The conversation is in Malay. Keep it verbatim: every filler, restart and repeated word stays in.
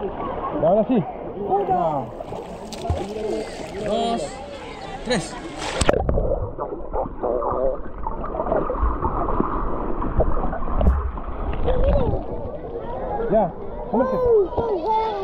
Y ahora sí. Uno, Dos, tres. Ya, comerse.